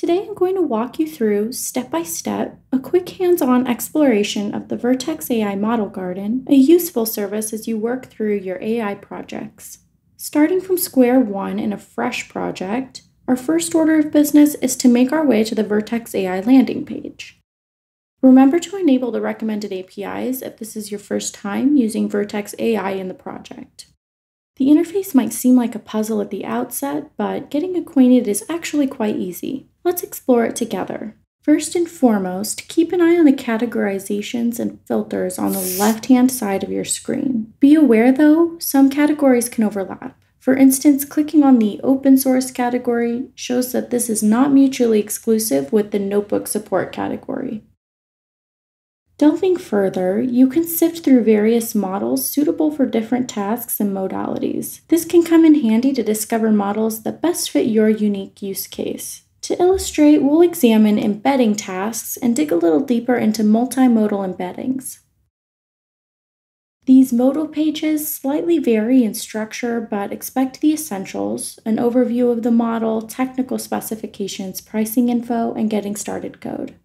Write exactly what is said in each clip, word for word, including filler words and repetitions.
Today I'm going to walk you through, step by step, a quick hands-on exploration of the Vertex A I Model Garden, a useful service as you work through your A I projects. Starting from square one in a fresh project, our first order of business is to make our way to the Vertex A I landing page. Remember to enable the recommended A P Is if this is your first time using Vertex A I in the project. The interface might seem like a puzzle at the outset, but getting acquainted is actually quite easy. Let's explore it together. First and foremost, keep an eye on the categorizations and filters on the left-hand side of your screen. Be aware, though, some categories can overlap. For instance, clicking on the open source category shows that this is not mutually exclusive with the notebook support category. Delving further, you can sift through various models suitable for different tasks and modalities. This can come in handy to discover models that best fit your unique use case. To illustrate, we'll examine embedding tasks and dig a little deeper into multimodal embeddings. These modal pages slightly vary in structure, but expect the essentials: an overview of the model, technical specifications, pricing info, and getting started code.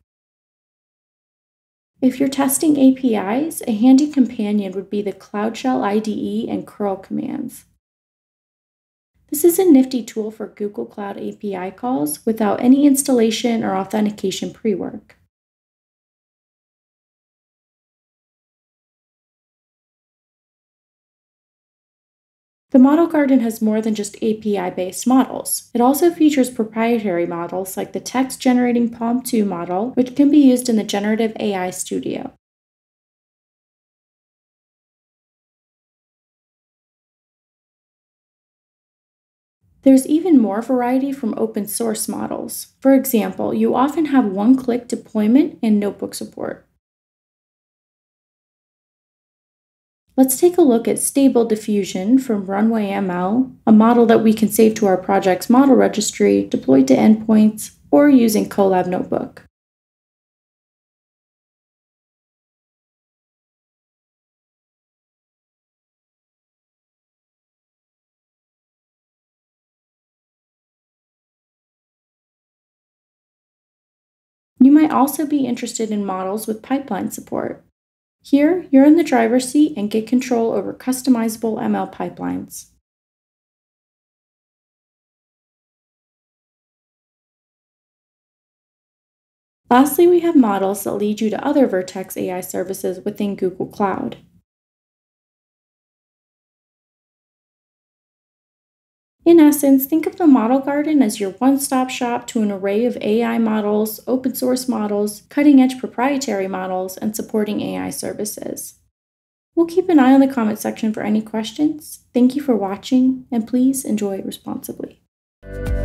If you're testing A P Is, a handy companion would be the Cloud Shell I D E and curl commands. This is a nifty tool for Google Cloud A P I calls without any installation or authentication pre-work. The Model Garden has more than just A P I-based models. It also features proprietary models like the text-generating Palm two model, which can be used in the Generative A I Studio. There's even more variety from open source models. For example, you often have one-click deployment and notebook support. Let's take a look at Stable Diffusion from Runway M L, a model that we can save to our project's model registry, deploy to endpoints, or using Colab Notebook. You might also be interested in models with pipeline support. Here, you're in the driver's seat and get control over customizable M L pipelines. Lastly, we have models that lead you to other Vertex A I services within Google Cloud. In essence, think of the Model Garden as your one-stop shop to an array of A I models, open source models, cutting-edge proprietary models, and supporting A I services. We'll keep an eye on the comment section for any questions. Thank you for watching, and please enjoy responsibly.